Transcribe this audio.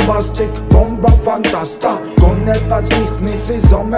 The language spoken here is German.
bombastic, bomba fantasta. Con el pas ich mi si